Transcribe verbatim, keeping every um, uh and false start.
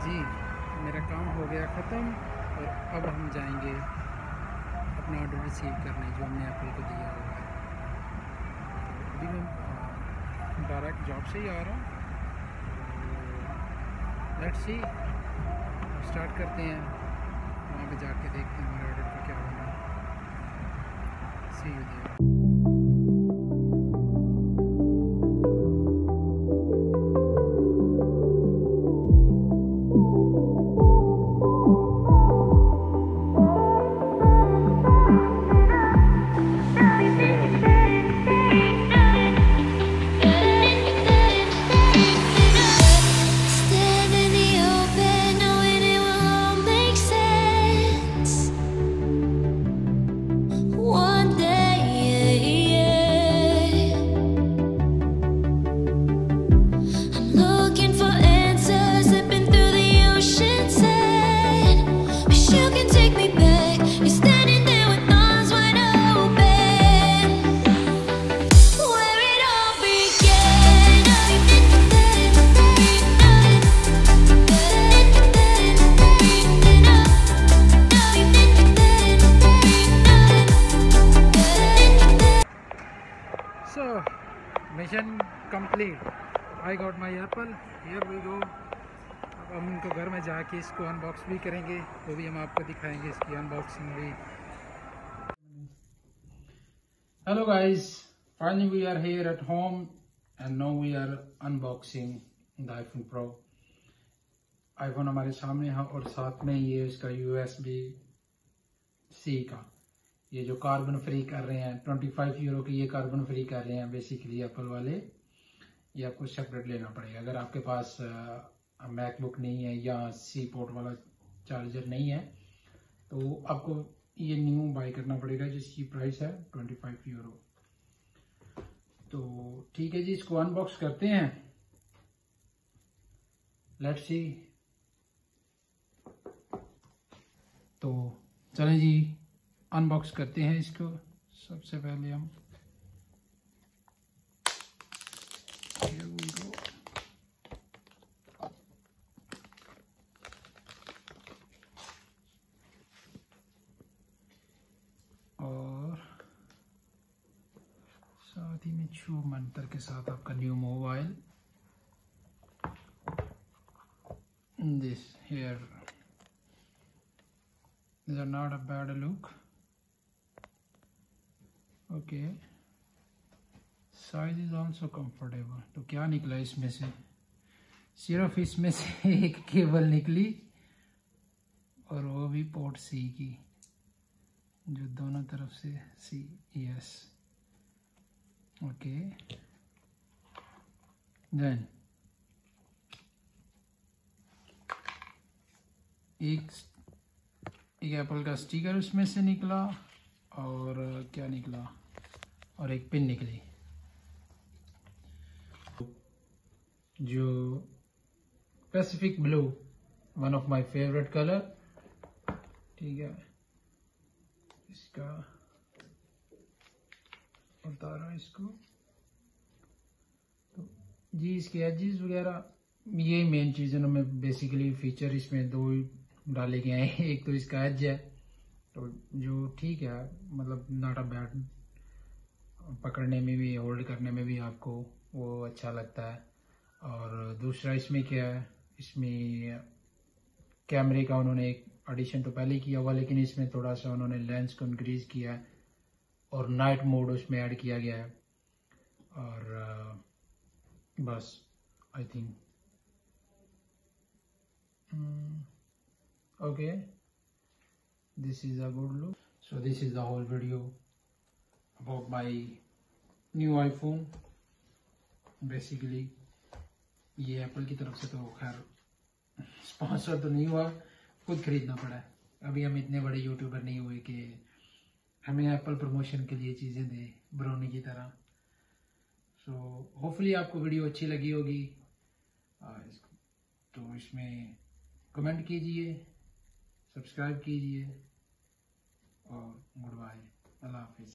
जी मेरा काम हो गया ख़त्म और अब हम जाएंगे अपना ऑर्डर रिसीव करने जो हमने एप्पल को दिया हुआ है। अभी मैं डायरेक्ट जॉब से ही आ रहा हूँ, लेट्स सी स्टार्ट करते हैं। वहाँ पे जाके देखते हैं हमारे ऑर्डर का क्या होना है। See you there. So, mission complete. I got my apple. Here we go. अब हम इनको घर में जाके इसको अनबॉक्स भी करेंगे, वो भी हम आपको दिखाएंगे, इसकी अनबॉक्सिंग भी। Hello guys, finally we are here at home and now we are unboxing the iPhone Pro. iPhone हमारे सामने है और साथ में ये इसका यू एस बी सी का ये जो कार्बन फ्री कर रहे हैं, पच्चीस यूरो की ये कार्बन फ्री कर रहे हैं बेसिकली एप्पल वाले। ये आपको सेपरेट लेना पड़ेगा अगर आपके पास मैकबुक नहीं है या सी पोर्ट वाला चार्जर नहीं है, तो आपको ये न्यू बाय करना पड़ेगा जिसकी प्राइस है पच्चीस यूरो। तो ठीक है जी, इसको अनबॉक्स करते हैं, लेट्स सी। तो चलें जी, अनबॉक्स करते हैं इसको। सबसे पहले हम Here we go. और साथ ही में छू मंतर के साथ आपका new mobile this here these are not a bad look. Okay, size is also comfortable. तो क्या निकला इसमें से? सिर्फ इसमें से एक केबल निकली और वो भी पोर्ट सी की, जो दोनों तरफ से सी यस ओके। देन एक एक एप्पल का स्टिकर उसमें से निकला और क्या निकला, और एक पिन निकली जो Pacific blue, one of my favourite colour. ठीक है, इसका उतारा इसको। तो जी इसके एजेस वगैरह ये मेन चीज़ है, मैं बेसिकली फीचर इसमें दो डाले गए हैं। एक तो इसका एज है तो जो ठीक है, मतलब नॉट अ बैड, पकड़ने में भी होल्ड करने में भी आपको वो अच्छा लगता है। और दूसरा इसमें क्या है, इसमें कैमरे का उन्होंने एक एडिशन तो पहले किया हुआ, लेकिन इसमें थोड़ा सा उन्होंने लेंस को इंक्रीज किया है और नाइट मोड उसमें ऐड किया गया है। और बस I think okay, this is a good look. So this is the whole video about my new iPhone. Basically ये एप्पल की तरफ से तो खैर स्पॉन्सर तो नहीं हुआ, खुद खरीदना पड़ा है। अभी हम इतने बड़े यूट्यूबर नहीं हुए कि हमें एप्पल प्रमोशन के लिए चीज़ें दे ब्राउनी की तरह। सो so, होपफुली आपको वीडियो अच्छी लगी होगी। तो इसमें कमेंट कीजिए, सब्सक्राइब कीजिए और गुड बाय, अल्लाह हाफिज़।